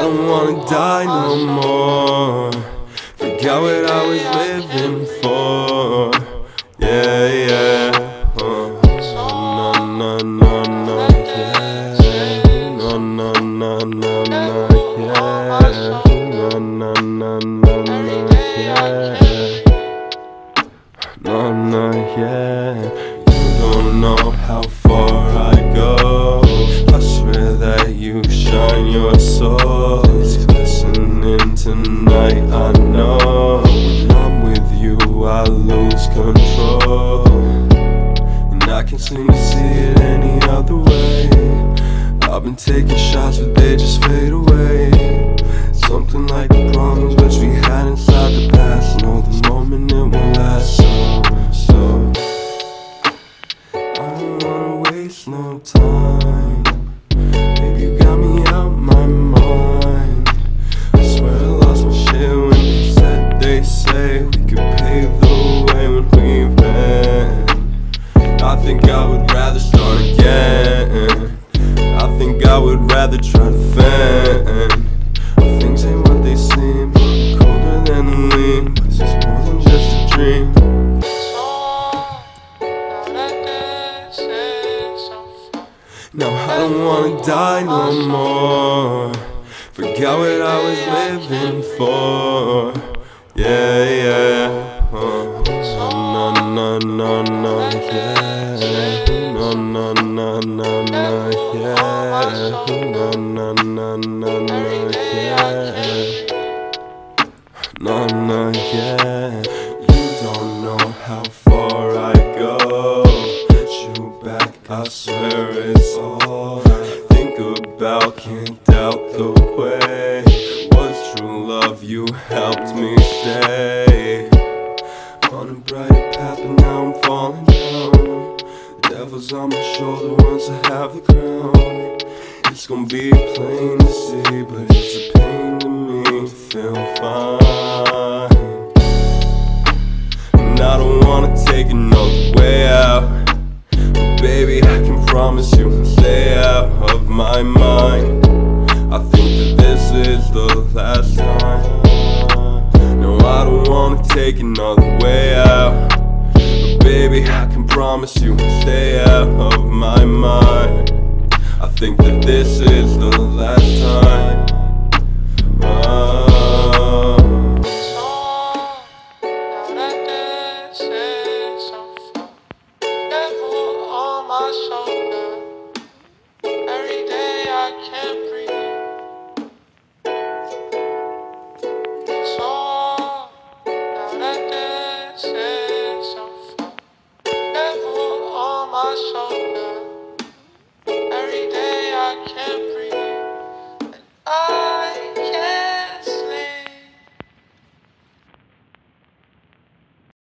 don't wanna die no more. Forgot what I was living for. Yeah, yeah. No, no, no, no, yeah. No, no, no, no, no, yeah. No, no, no, no, no, yeah. No, no, yeah. You don't know how far I go. I swear that you shine your soul. It's glistening tonight, I know. When I'm with you, I lose control. And I can't seem to see it any other way. I've been taking shots, but they just fade away. Something like the problems which we had inside the past. Know the moment it won't last, so I don't wanna waste no time. Baby, you got me out my mind. I swear I lost my shit when they say we could pave the way when we've been. I think I would rather start again. I think I would rather try to vent. Things ain't what they seem, colder than the lean, but it's more than just a dream. Now I don't wanna die no more. Forgot what I was living for. Yeah, yeah. No, no, no, no, yeah. No, no, no, no, no, yeah. No, no, no, no, no, yeah. No, no, yeah. You don't know how far I go. Shoot back, I swear it's all I think about. Can't doubt the way. Was true love, you helped me stay on a brighter path, but now I'm falling down. The devil's on my shoulder once I have the crown. It's gonna be plain to see, but it's a pain to me to feel fine. And I don't wanna take another way out, but baby, I can promise you I'll stay out of my mind. I think that this is the last time. No, I don't wanna take another way out, but baby, I can promise you I'll stay out of my mind. I think that this is the last time.